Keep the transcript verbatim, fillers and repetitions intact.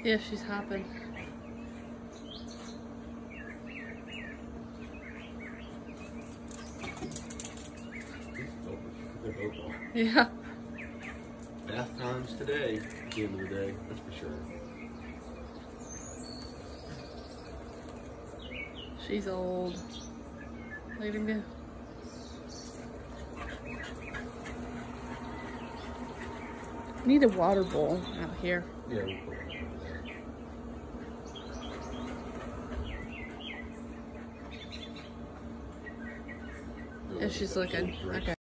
Yeah, she's hopping. They're both on. Yeah. Bath times today, at the end of the day, that's for sure. She's old. Look at him go. Need a water bowl out here. Yeah, we'll put it over there. And she's looking. Okay.